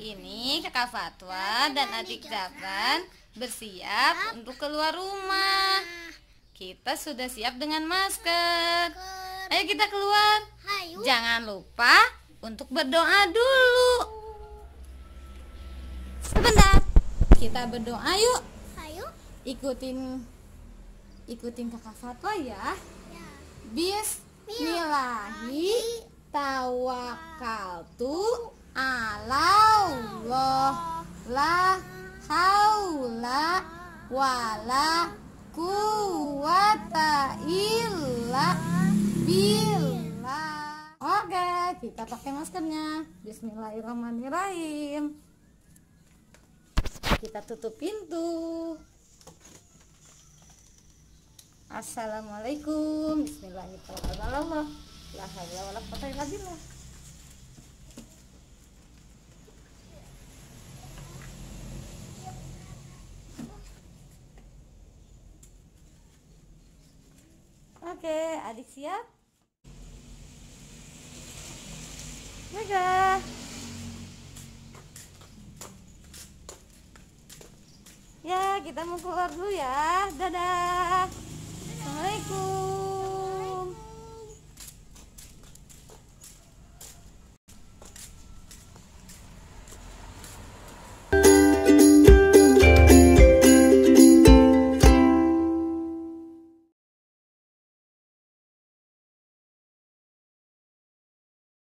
Hari ini Kakak Fatwa dan adik Zafran bersiap untuk keluar rumah. Kita sudah siap dengan masker. Ayo kita keluar. Jangan lupa untuk berdoa dulu. Sebentar. Kita berdoa yuk. Ikutin Kakak Fatwa ya. Bismillahi tawakkaltu ala Allah la haula wala quwata illa billah. Oke, kita pakai maskernya. Bismillahirrahmanirrahim. Kita tutup pintu. Assalamualaikum. Bismillahirrahmanirrahim. La haula wala quwata illa billah. Oke, adik siap? Jaga. Ya, kita mau keluar dulu ya. Dadah. Assalamualaikum.